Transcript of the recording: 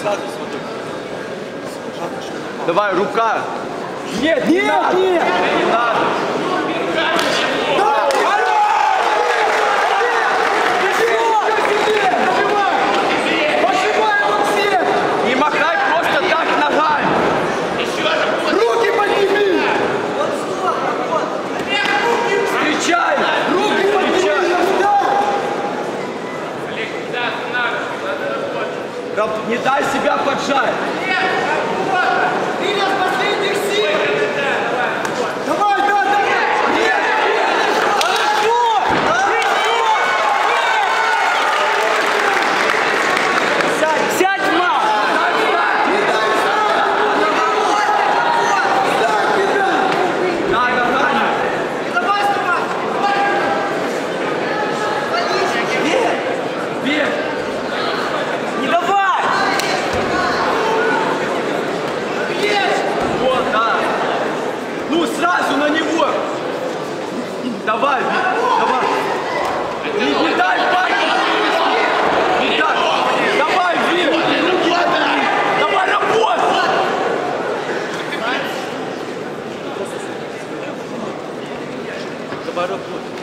Сразу смотри. Давай, рука. Нет, не надо. Не надо. Не махай просто так ногами. Руки подними. Встречай. Руки подними. Не дай себя поджать. Давай, да, давай. Сядь, Ма! Дай ногами. Бег. Не давай! Вот, да. Ну, сразу на него. Давай, давай. Не дай панику. Не дай. Давай, Вир. Давай, работай. Давай, работай.